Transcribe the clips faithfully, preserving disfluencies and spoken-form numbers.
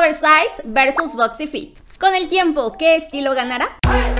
Oversize versus Boxy Fit. Con el tiempo, ¿qué estilo ganará?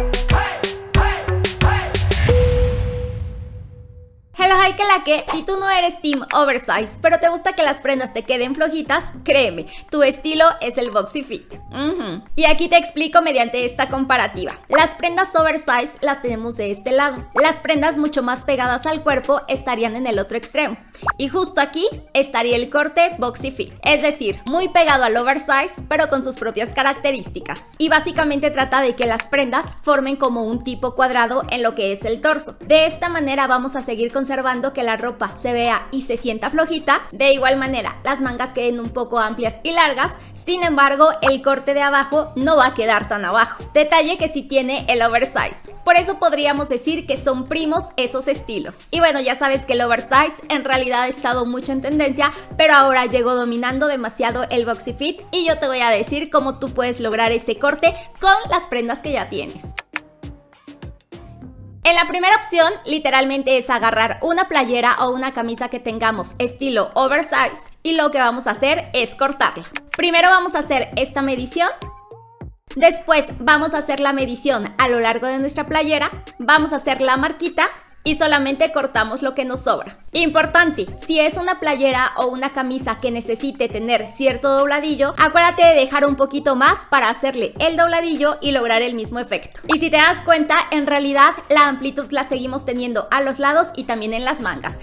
Hello, hi, que la que, si tú no eres team oversize, pero te gusta que las prendas te queden flojitas, créeme, tu estilo es el Boxy Fit. Uh-huh. Y aquí te explico mediante esta comparativa. Las prendas oversize las tenemos de este lado. Las prendas mucho más pegadas al cuerpo estarían en el otro extremo. Y justo aquí estaría el corte Boxy Fit. Es decir, muy pegado al oversize, pero con sus propias características. Y básicamente trata de que las prendas formen como un tipo cuadrado en lo que es el torso. De esta manera vamos a seguir conservando que la ropa se vea y se sienta flojita. De igual manera, las mangas queden un poco amplias y largas. Sin embargo, el corte de abajo no va a quedar tan abajo. Detalle que sí tiene el oversize. Por eso podríamos decir que son primos esos estilos. Y bueno, ya sabes que el oversize en realidad ha estado mucho en tendencia, pero ahora llegó dominando demasiado el Boxy Fit y yo te voy a decir cómo tú puedes lograr ese corte con las prendas que ya tienes. En la primera opción, literalmente es agarrar una playera o una camisa que tengamos estilo oversize y lo que vamos a hacer es cortarla. Primero vamos a hacer esta medición. Después vamos a hacer la medición a lo largo de nuestra playera, vamos a hacer la marquita y solamente cortamos lo que nos sobra. Importante, si es una playera o una camisa que necesite tener cierto dobladillo, acuérdate de dejar un poquito más para hacerle el dobladillo y lograr el mismo efecto. Y si te das cuenta, en realidad la amplitud la seguimos teniendo a los lados y también en las mangas.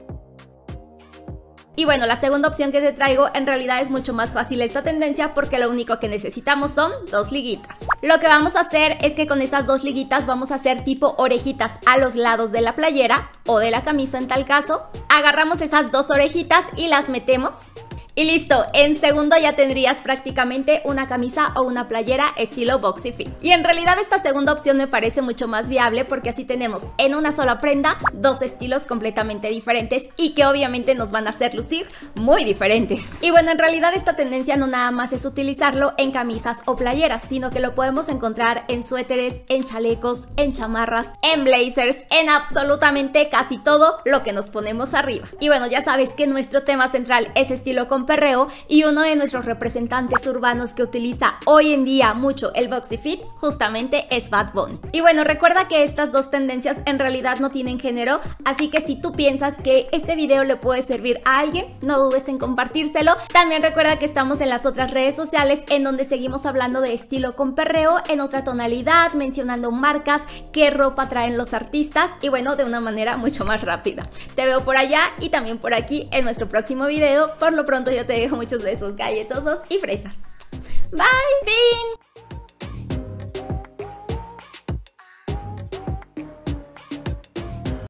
Y bueno, la segunda opción que te traigo en realidad es mucho más fácil esta tendencia porque lo único que necesitamos son dos liguitas. Lo que vamos a hacer es que con esas dos liguitas vamos a hacer tipo orejitas a los lados de la playera o de la camisa en tal caso. Agarramos esas dos orejitas y las metemos. Y listo, en segundo ya tendrías prácticamente una camisa o una playera estilo Boxy Fit. Y en realidad esta segunda opción me parece mucho más viable porque así tenemos en una sola prenda dos estilos completamente diferentes y que obviamente nos van a hacer lucir muy diferentes. Y bueno, en realidad esta tendencia no nada más es utilizarlo en camisas o playeras, sino que lo podemos encontrar en suéteres, en chalecos, en chamarras, en blazers, en absolutamente casi todo lo que nos ponemos arriba. Y bueno, ya sabes que nuestro tema central es estilo con perreo y uno de nuestros representantes urbanos que utiliza hoy en día mucho el Boxy Fit justamente es Bad Bunny. Y bueno, recuerda que estas dos tendencias en realidad no tienen género, así que si tú piensas que este video le puede servir a alguien, no dudes en compartírselo. También recuerda que estamos en las otras redes sociales en donde seguimos hablando de estilo con perreo en otra tonalidad, mencionando marcas, qué ropa traen los artistas y bueno, de una manera mucho más rápida. Te veo por allá y también por aquí en nuestro próximo video. Por lo pronto yo te dejo muchos besos galletosos y fresas. Bye, fin.